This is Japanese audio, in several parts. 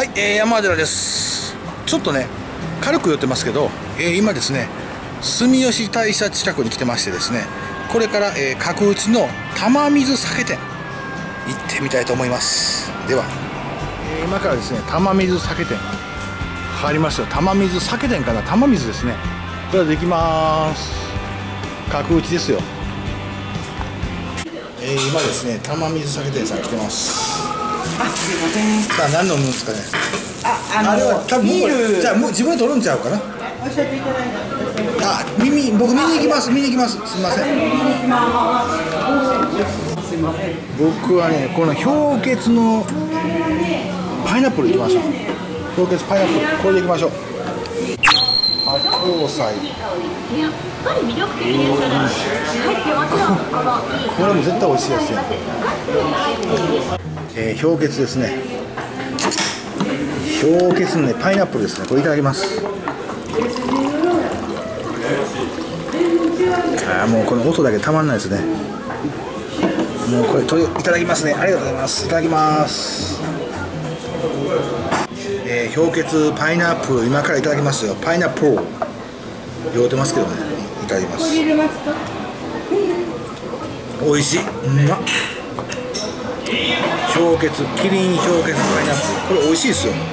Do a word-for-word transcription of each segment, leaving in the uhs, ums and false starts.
はい、えー、山寺です。ちょっとね軽く寄ってますけど、えー、今ですね住吉大社近くに来てましてですね、これから、えー、角打ちの玉水酒店行ってみたいと思います。では、えー、今からですね玉水酒店入りますよ。玉水酒店かな、玉水ですね。ではできます。角打ちですよ。えー、今ですね玉水酒店さん来てます。 あ、すいません。 さあ何飲むんですかね。 あ、あのあれは多分もうじゃあもう自分で取るんちゃうかな。 おっしゃっていただいた。 あ、耳僕見に行きます見に行きます。すみません。 すいません。 僕はねこの氷結のパイナップルいきましょう。氷結パイナップルこれでいきましょう。八宝菜。 やっぱり魅力的ですから。はい、もちろんこのこれも絶対美味しいやつや。えー、氷結ですね。氷結のねパイナップルですね。これいただきます。ああもうこの音だけたまんないですね。もうこれといただきますね。ありがとうございます。いただきます。えー、氷結パイナップル今からいただきますよ。パイナップル酔うてますけどね。いただきます。美味しい。うんまっ。氷結キリン氷結パイナップルこれ美味しいですよ。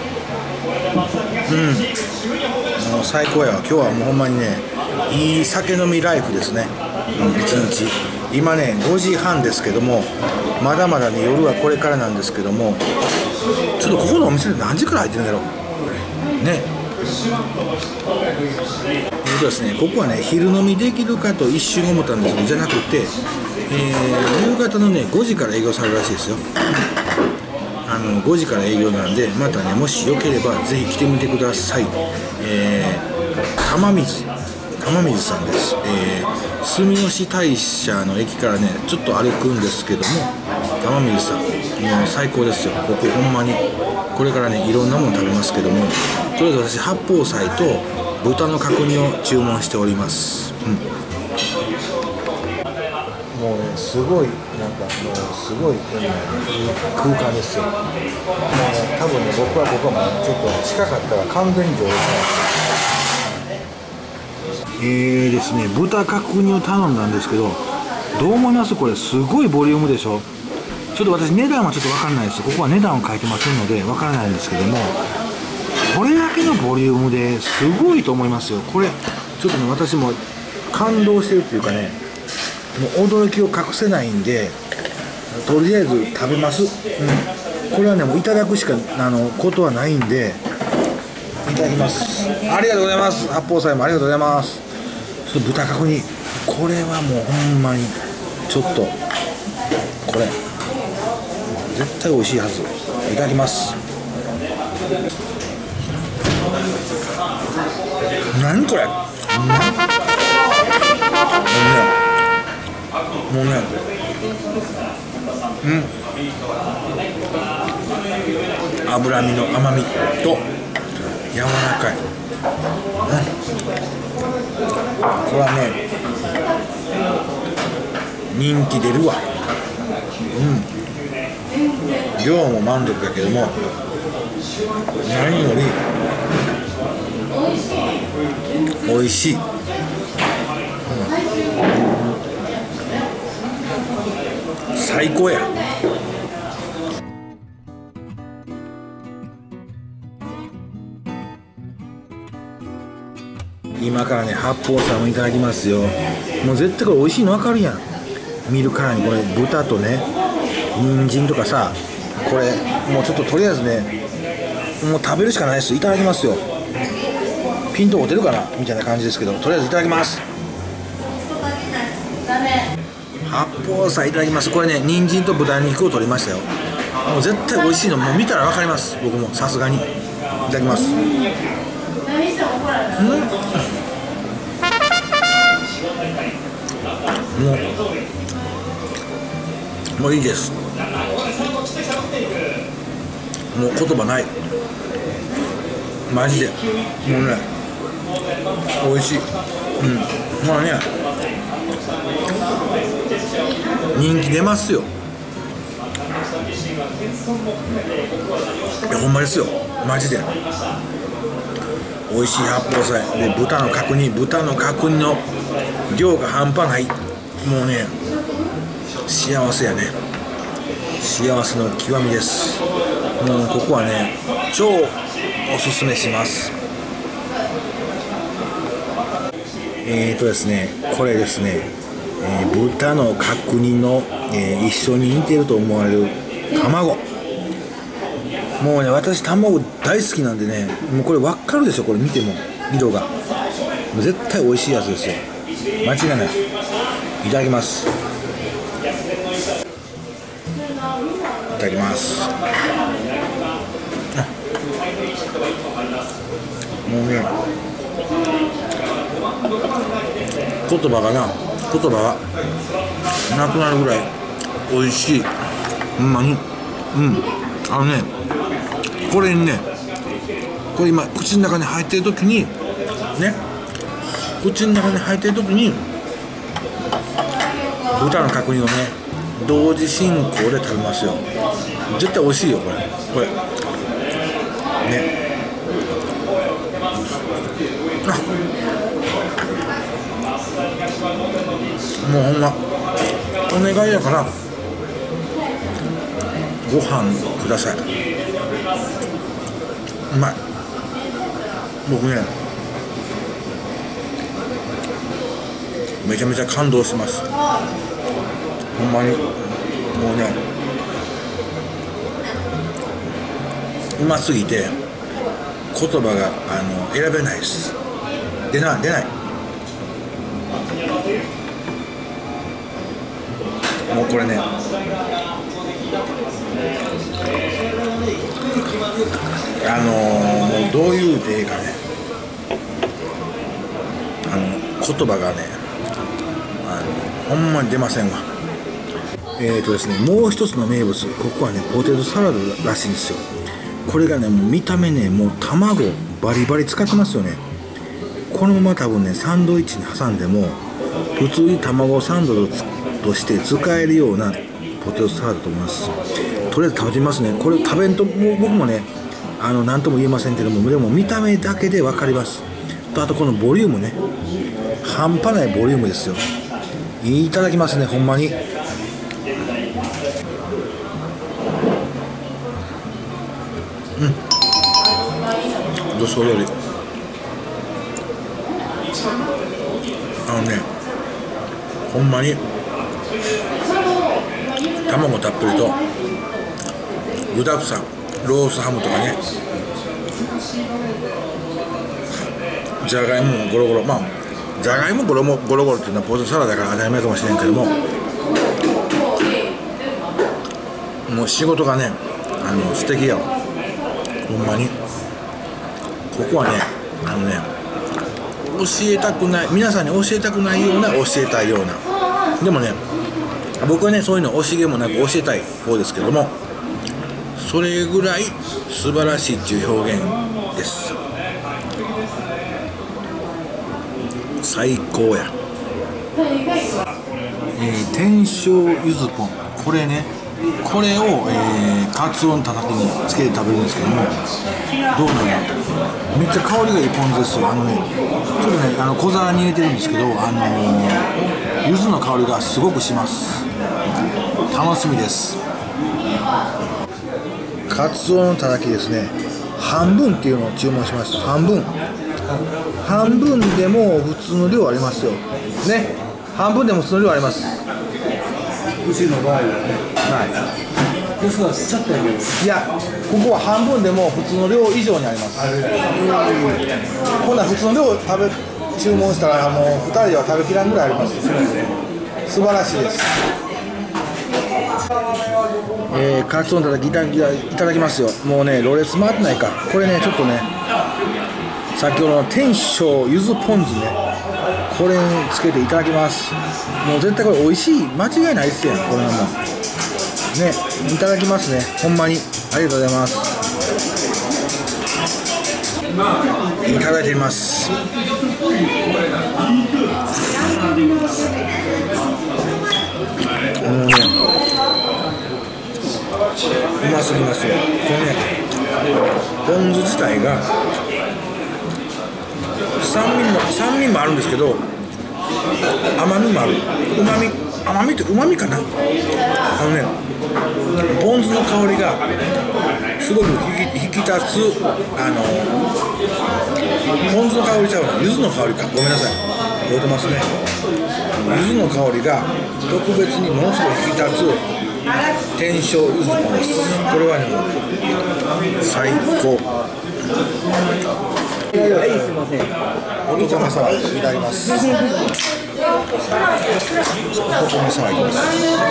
うんもう最高やわ。今日はもうほんまにねいい酒飲みライフですね。うん、いちにち今ねごじはんですけども、まだまだね夜はこれからなんですけども、ちょっとここのお店で何時から入ってるんだろうね。えっとですねここはね昼飲みできるかと一瞬思ったんですけど、じゃなくて、えー、夕方のねごじから営業されるらしいですよ。あのごじから営業なんで、またねもしよければぜひ来てみてください。えー、玉水玉水さんです。えー、住吉大社の駅からねちょっと歩くんですけども、玉水さんもう最高ですよ。ここほんまにこれからねいろんなもの食べますけども、とりあえず私八宝菜と豚の角煮を注文しております。うん、もうねすごいなんかもうすごい、ね、いい空間ですよ。もう多分ね僕はここはもうちょっと近かったら完全に上手なんです。えーですね豚角煮を頼んだんですけど、どう思います？これすごいボリュームでしょ。ちょっと私値段はちょっと分かんないです。ここは値段を書いてませんので分からないんですけども、これだけのボリュームですごいと思いますよ。これちょっとね私も感動してるっていうかね、もう驚きを隠せないんでとりあえず食べます。うん、これはねもういただくしかあのことはないんでいただきます。ありがとうございます。八宝菜もありがとうございます。ちょっと豚角煮これはもうほんまにちょっとこれ絶対美味しいはず。いただきます。何これ、うん、もうねもうねうん脂身の甘みと柔らかい、うん、これはね人気出るわ。うん量も満足だけども何より美味しい、うん、最高や。今からね八宝菜もいただきますよ。もう絶対これ美味しいの分かるやん。見るからにこれ豚とね人参とかさ、これもうちょっととりあえずねもう食べるしかないです。いただきますよ。ピント合ってるかなみたいな感じですけど、とりあえずいただきます。八宝菜いただきます。これね人参と豚肉を取りましたよ。もう絶対美味しいのもう見たら分かります。僕もさすがにいただきます。うんもうもういいです。もう言葉ないマジで。もうね美味しい。うんまあね人気出ますよ。 やほんまですよ、マジで美味しい八宝菜で、豚の角煮豚の角煮の量が半端ない。もうね幸せやね、幸せの極みです。もうここはね超おすすめします。えーとですねこれですね、えー、豚の角煮の、えー、一緒に煮てると思われる卵。もうね私卵大好きなんでね、もうこれ分かるでしょ、これ見ても色がもう絶対美味しいやつですよ、間違いない。いただきます。いただきます。もうね言葉がな言葉がなくなるぐらい美味しい。ほんまに、うん、あのねこれにねこれ今口の中に入ってる時にね口の中に入ってる時に豚の角煮をね同時進行で食べますよ。絶対美味しいよこれこれね。あもうほんまお願いやからご飯ください。うまい。僕ねめちゃめちゃ感動します。ほんまにもうねうますぎて言葉があの選べないです。出ない出ないもうこれねあのー、もうどういう例かねあの言葉がねあのほんまに出ませんわ。えーとですねもう一つの名物、ここはねポテトサラダらしいんですよ。これがねもう見た目ねもう卵バリバリ使ってますよね。このまま多分ねサンドイッチに挟んでも普通に卵サンドとして使えるようなポテトサラダだと思います。とりあえず食べてみますね。これ食べんともう僕もねあの何とも言えませんけども、でも見た目だけで分かります。とあとこのボリュームね半端ないボリュームですよ。いただきますねほんまに。うん予想よりあのねほんまに卵たっぷりと具だくさんロースハムとかねじゃがいももゴロゴロ、まあじゃがいもゴロゴロゴロっていうのはポテトサラダだから当たり前かもしれんけども、もう仕事がねあの素敵やわほんまに。ここはねあのね教えたくない皆さんに教えたくないような教えたいような、でもね僕はねそういうの惜しげもなく教えたい方ですけども、それぐらい素晴らしいっていう表現です。最高や。えー、天正ゆずポン、これねこれを、えー、カツオのたたきにつけて食べるんですけども、どうなのめっちゃ香りがいいポン酢ですよ。あのねちょっとねあの小皿に入れてるんですけど、あのー、柚子の香りがすごくします。楽しみです。カツオのたたきですね、半分っていうのを注文しました。半分半分でも普通の量ありますよね。半分でも普通の量あります。 うちの場合はね、 はい、 ですがちょっとやけど、 いやここは半分でも普通の量以上にあります。こんな普通の量食べ注文したらもうふたりは食べきらんぐらいあります。素晴らしいです。えー、カツオのたたきいただきますよ。もうねろれつ回ってないか。これねちょっとね先ほどの天正ゆずポン酢ねこれにつけていただきます。もう絶対これ美味しい間違いないですよこれはもうね。いただきますねほんまにありがとうございます。いただいてみます。もうねうまますぎますよ。これね、ポン酢自体が酸味も酸味もあるんですけど、甘みもある。うまみ、甘みってうまみかな。あのね、ポン酢の香りがすごく引き、引き立つ。あのポン酢の香りちゃうな、柚子の香りか。ごめんなさい、覚えてますね。柚子の香りが特別にものすごい引き立つ天正柚子ものです。これはね、もう最高。 はい、すみません。 おとめさばいただきます。おとめさばいきます。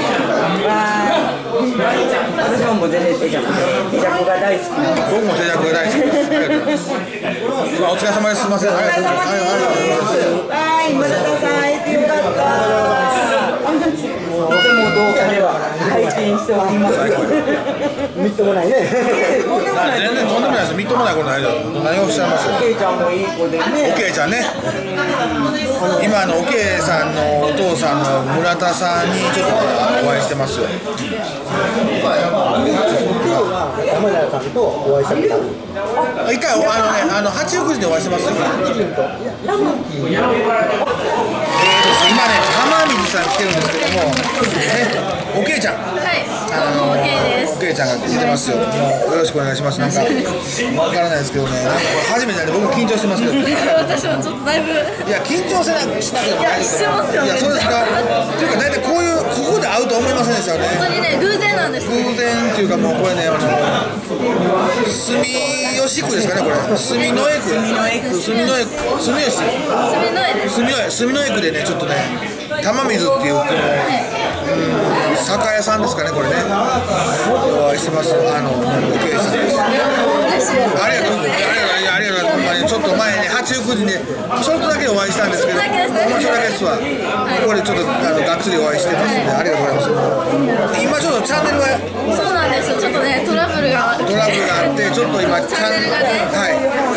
私ももう全然手じゃなくて、手じゃこが大好きなんで。 僕も手じゃこが大好きです。ありがとうございます。お疲れ様です。すみません。ありがとうございます。 はい、またさん会えてよかった。とても動画では拝見しております。みっともないね。 全然とんでもないです。みっともないことないです。何をおっしゃいます。 おけいちゃんもいい子でね。 おけいちゃんね。今のおけいさんのお父さんの村田さんにちょっとお会いしてますよ。 山田さんとお会いしたことある。 一回あのね、あの八億時でお会いしてますよ。今ね、浜水さん来てるんですけども、ね、おけいちゃん。 はい、どうも OK です。 おけいちゃんが来てますよ。もうよろしくお願いします。なんかわからないですけどね、なんか初めてなんで僕も緊張してますけど。 私もちょっとだいぶ。 いや緊張せなしなくても大丈夫です。 してますよね。 いやそうですか。というか大体こういうここで会うと思いませんでしたよね。 本当にね、偶然なんです。 偶然っていうかもうこれね、あの住吉区ですかね、これ住之江区。住之江区。住之江区。住吉。 住之江です。 住之江住之江区でね、ちょっとね、玉水っていうこの、うん、酒屋さんですかね、これね。お会いしてます。あのおけいさんです。 嬉しいです。 ありがとうございます。ありがとうございます。ちょっと前に八十九時にね、ちょっとだけお会いしたんですけど、 ちょっとだけですね。 ちょっとだけですわ。ここでちょっとあのがっつりお会いしてますんで、ありがとうございます。今ちょっとチャンネルがそうなんですよ。ちょっとね、トラブルが。 トラブルがあって、ちょっと今チャンネルがね、 はい。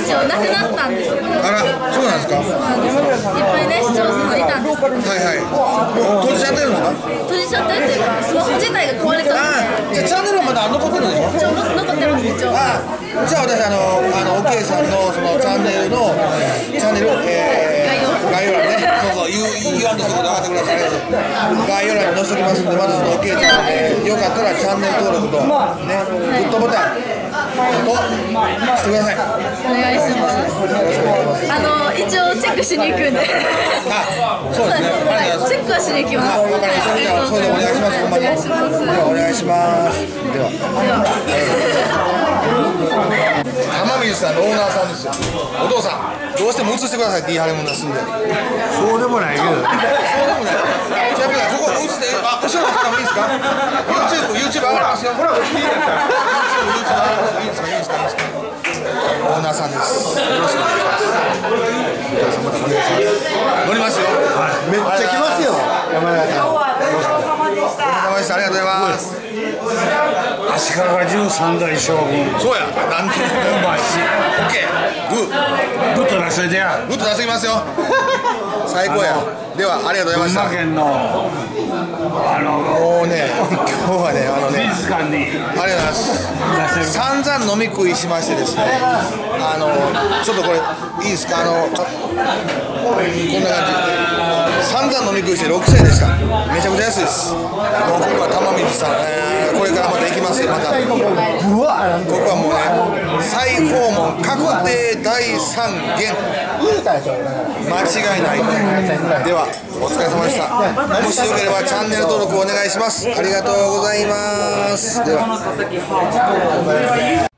一応なくなったんですけど。 あら、そうなんですか。 そうなんですよ。いっぱいね、視聴者さんいたんですけど。 はいはい。もう閉じちゃってるんですか。 閉じちゃったっていうか、スマホ自体が壊れちゃあって。 じゃあチャンネルはまだ残ってるんでしょ。 一応残ってます、一応。 あじゃあ私あのあのおけいさんのそのチャンネルのチャンネル、えー、概要欄ね、そうそう言う言わんとすること分かってください。概要欄に載せておきますんで、まずそのおけいちゃんで、ね、よかったらチャンネル登録とね、グッドボタンとしてください。 お願いします。あの一応チェックしに行くんで。 あ、そうですね。ありがとうございます。 チェックはしに行きます。 あ、わかりました。じゃあそれでお願いします。 お願いします。 ではお願いします。では。 では。 玉水さんのオーナーさんですよ。お父さん、どうしても映してくださいって言い張りもんですんで。 そうでもないけど。 そうでもない。じゃあここ映して、あ、後ろの方もいいですか。YouTube、YouTube 上がりますよ。ほら、YouTube、YouTube 上がります。いいですか、いいですか、いいですか。オーナーさんです。よろしくお願いします。お父さんまたお願いします。乗りますよ。 めっちゃ来ますよ。山田さん。 お疲れ様でした。ありがとうございます。 足利じゅうさん代将軍。 そうや。なんて。 うまいし。 オッケー。グー。 グッと出しといてや。 グッと出してきますよ。最高や。ではありがとうございました。 群馬県のあのもうね、今日はね、あのね、 美術館にありがとうございます。散々飲み食いしましてですね、あのちょっとこれいいですか、あのこんな感じ。散々飲み食いしてろくせんえんでした。めちゃくちゃ安いです。もうここは玉水さん、えー、これからまた行きますよ。またここはもうね、再訪問確定だいさんげん、間違いない。ではお疲れ様でした。もしよければチャンネル登録お願いします。ありがとうございます。では。